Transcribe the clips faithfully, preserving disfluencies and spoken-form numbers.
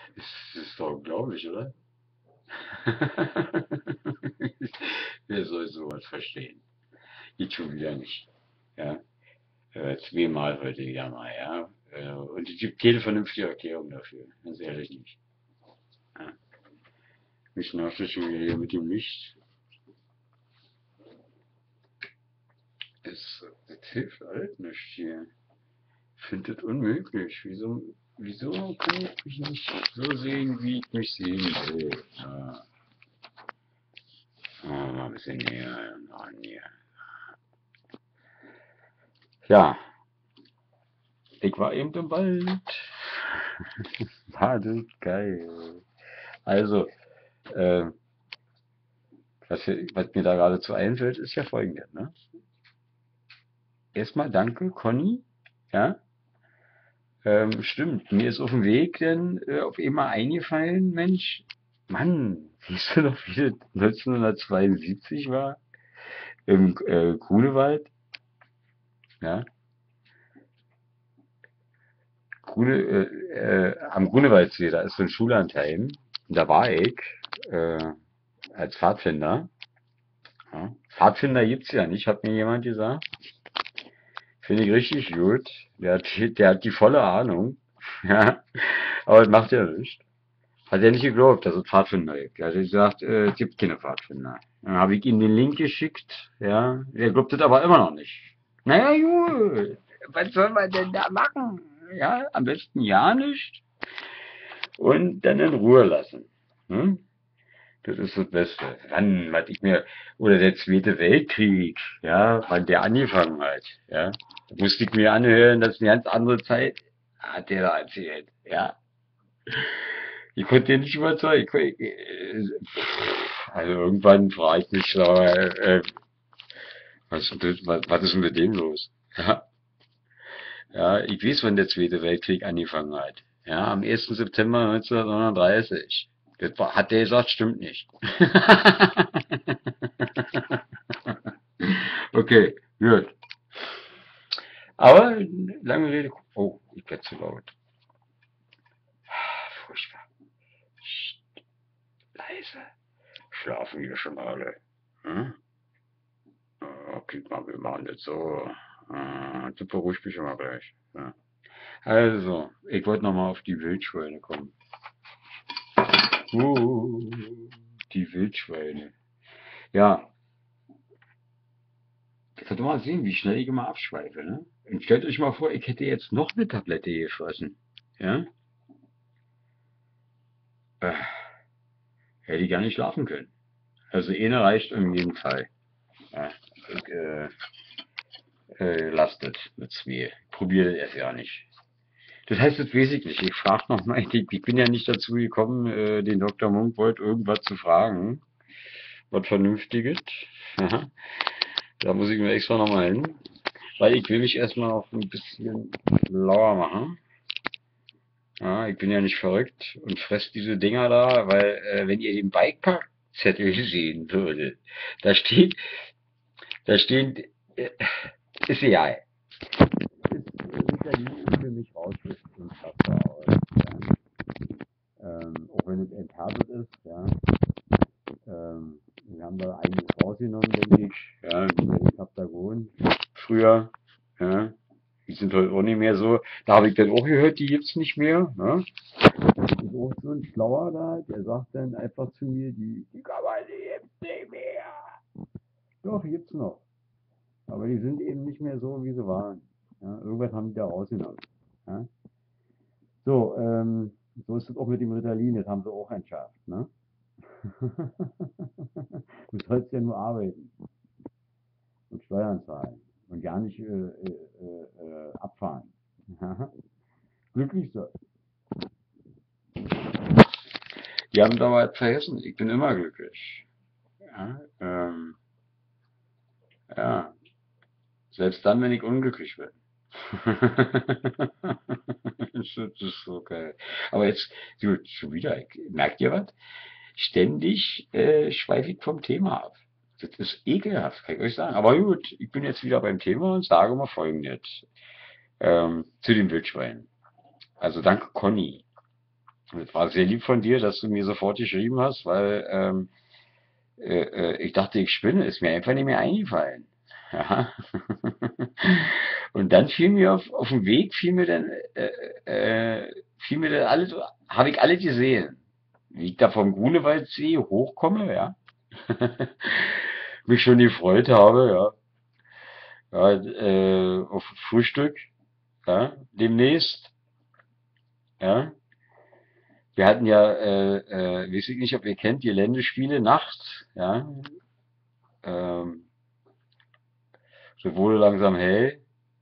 Das ist doch unglaublich, oder? Wer soll sowas verstehen? Ich schon wieder nicht. Ja, äh, zweimal heute wieder mal, ja. Äh, und es gibt keine vernünftige Erklärung dafür, ganz ehrlich nicht. Ja. Mich nervt das schon wieder hier mit dem Licht. Das, das hilft alles nicht hier. Ich finde das unmöglich. Wieso, wieso kann ich mich nicht so sehen, wie ich mich sehen will? Ja. Oh, mal ein bisschen näher ran hier. Ja, ich war eben im Wald. War das geil. Also, äh, was, was mir da geradezu einfällt, ist ja folgendes, ne? Erstmal danke, Conny. Ja, ähm, stimmt. Mir ist auf dem Weg dann äh, auf einmal eingefallen, Mensch, Mann, siehst du noch, wie das neunzehnhundertzweiundsiebzig war? Im äh, Grunewald? Ja, Grune, äh, äh, am Grunewaldsee, da ist so ein Schullandheim. Da war ich äh, als Pfadfinder. Ja. Pfadfinder gibt's ja nicht, hat mir jemand gesagt. Finde ich richtig gut. Der hat, der hat die volle Ahnung. Ja, aber das macht ja nichts. Hat er nicht geglaubt, dass es Pfadfinder gibt. Er hat gesagt, äh, es gibt keine Pfadfinder. Dann habe ich ihm den Link geschickt. Ja, der glaubt es aber immer noch nicht. Naja, gut. Was soll man denn da machen? Ja, am besten ja nicht. Und dann in Ruhe lassen. Hm? Das ist das Beste. Wann, was ich mir, oder der Zweite Weltkrieg, ja, wann der angefangen hat, ja. Da musste ich mir anhören, das ist eine ganz andere Zeit, hat der da erzählt, ja. Ich konnte den nicht überzeugen. Ich, äh, also irgendwann frage ich mich, äh, was, was, was ist denn mit dem los? Ja, ja, ich weiß, wann der Zweite Weltkrieg angefangen hat. Ja, am ersten September neunzehnhundertneununddreißig. Das war, hat der gesagt, stimmt nicht. Okay, gut. Aber lange Rede. Oh, ich werde zu laut. Furchtbar. Psst, leise. Schlafen hier schon alle. Hm? Oh, guck mal, wir machen das so. Äh, das beruhigt mich immer gleich. Ja. Also, ich wollte nochmal auf die Wildschweine kommen. Uh, die Wildschweine. Ja, ihr könnt mal sehen, wie schnell ich immer abschweife. Ne? Und stellt euch mal vor, ich hätte jetzt noch eine Tablette gefressen. Ja? Äh, hätte ich gar nicht schlafen können. Also eine reicht in jedem Fall. Ja, ich, äh, äh, lastet mit zwei. Probiert es erst ja nicht. Das heißt, das weiß ich nicht. Ich frage nochmal, ich, ich bin ja nicht dazu gekommen, äh, den Doktor Munkbold irgendwas zu fragen. Was Vernünftiges. Ja, da muss ich mir extra nochmal hin. Weil ich will mich erstmal noch ein bisschen lauer machen. Ja, ich bin ja nicht verrückt und fress diese Dinger da, weil äh, wenn ihr den Bikepark-Zettel sehen würdet, da steht, da stehen, äh, ist egal. Sieht ja nie für mich raus, ist unfassbar aus. Ja. Ähm, auch wenn es enthärtet ist, ja. Ähm, wir haben da einiges rausgenommen, denke ich. Ja, ich habe da gewohnt früher. Ja. Die sind heute auch nicht mehr so. Da habe ich dann auch gehört, die gibt's nicht mehr. Ne? Das ist auch so ein Schlauer da, der sagt dann einfach zu mir, die, die kann man gibt's nicht mehr. Doch, die gibt's noch. Aber die sind eben nicht mehr so, wie sie waren. Ja, irgendwas haben die da rausgenommen. Ja? So, ähm, so ist es auch mit dem Ritalin, das haben sie auch entschärft. Ne? Du sollst ja nur arbeiten und Steuern zahlen und gar nicht äh, äh, äh, abfahren. Glücklich sein. Die haben da was vergessen. Ich bin immer glücklich. Ja, ähm, ja, selbst dann, wenn ich unglücklich bin. Das ist so geil. Aber jetzt, du, schon wieder, merkt ihr was? Ständig äh, schweife ich vom Thema ab. Das ist ekelhaft, kann ich euch sagen. Aber gut, ich bin jetzt wieder beim Thema und sage mal Folgendes. Ähm, zu den Wildschweinen. Also danke Conny. Das war sehr lieb von dir, dass du mir sofort geschrieben hast, weil ähm, äh, äh, ich dachte, ich spinne, ist mir einfach nicht mehr eingefallen. Ja. Und dann fiel mir auf, auf dem Weg, fiel mir dann, äh, äh, fiel mir dann alles, habe ich alle gesehen. Wie ich da vom Grunewaldsee hochkomme, ja. Mich schon gefreut habe, ja. Ja, äh, auf Frühstück, ja, demnächst, ja. Wir hatten ja, äh, äh, weiß ich nicht, ob ihr kennt, die Länderspiele nachts, ja. Ähm, so wurde langsam hell.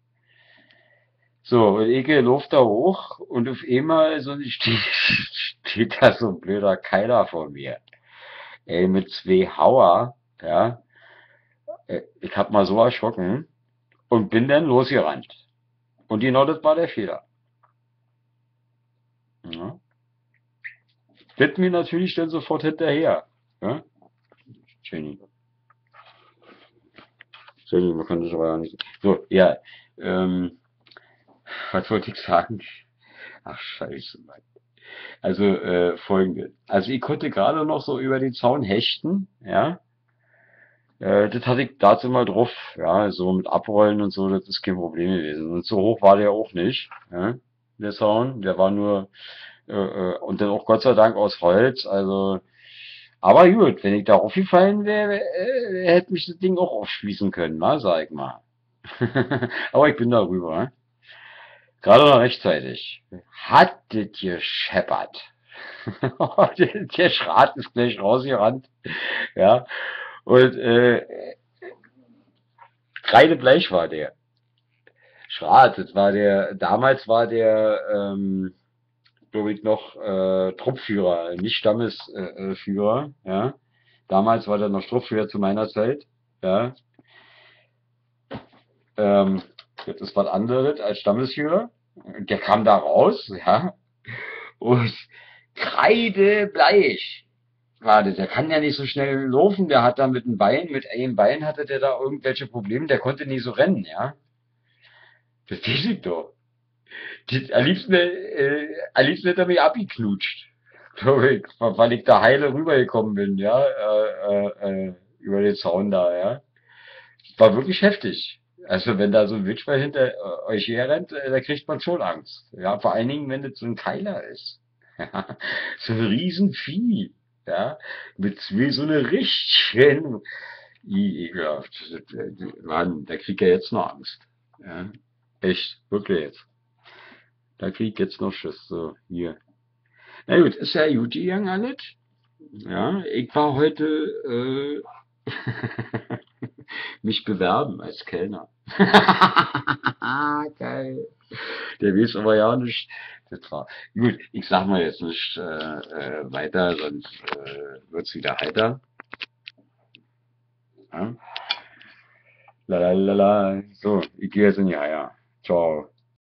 So, und ich lauf da hoch und auf einmal so steht, steht da so ein blöder Keiler vor mir. Ey, mit zwei Hauer, ja. Äh, Ich hab mal so erschrocken und bin dann losgerannt. Und genau das war der Fehler. Ja. Wird mir natürlich dann sofort hinterher. Ja? Jenny. Jenny, man kann das aber ja nicht. So, ja. Ähm, was wollte ich sagen? Ach, scheiße, Mann. Also, äh, folgendes. Also, ich konnte gerade noch so über den Zaun hechten, ja. Äh, das hatte ich dazu mal drauf, ja. So mit Abrollen und so, das ist kein Problem gewesen. Und so hoch war der auch nicht, ja. Der Zaun, der war nur, äh, äh, und dann auch Gott sei Dank aus Holz, also, aber gut, wenn ich da aufgefallen wäre, äh, hätte mich das Ding auch aufschließen können, ne, sag ich mal. Aber ich bin darüber, ne? Gerade noch rechtzeitig. Hat das gescheppert. der, der Schrat ist gleich rausgerannt. Ja. Und äh, kreidebleich war der. Schrat, das war der, damals war der, ähm, glaube ich, noch äh, Truppführer, nicht Stammesführer. Äh, Führer, ja. Damals war der noch Truppführer zu meiner Zeit. Ja. Ähm, das ist was anderes als Stammesführer. Der kam da raus, ja, und kreidebleich war das. Der kann ja nicht so schnell laufen, der hat da mit dem Bein, mit einem Bein hatte der da irgendwelche Probleme, der konnte nicht so rennen, ja. Das weiß ich doch. Das, am liebsten, äh, am liebsten hätte er mich abgeknutscht, glaube ich, weil ich da heile rübergekommen bin, ja, äh, äh, äh, über den Zaun da, ja. War wirklich heftig. Also wenn da so ein Wildschwein hinter äh, euch herrennt, äh, da kriegt man schon Angst. Ja, vor allen Dingen, wenn das so ein Keiler ist. So ein Riesenvieh. Ja, mit wie so eine richtigen, I- ekelhaft. Mann, da kriegt er jetzt noch Angst. Ja, echt, wirklich jetzt. Da kriegt jetzt noch Schiss. So, hier. Na gut, ist ja gut gegangen alles. Ja, ich war heute äh, mich bewerben als Kellner. Geil. Der weiß aber ja nicht. Das war gut. Ich sag mal jetzt nicht äh, äh, weiter, sonst äh, wird's wieder heiter. Ja? Lalalala. So, ich gehe jetzt in die Eier. Ciao.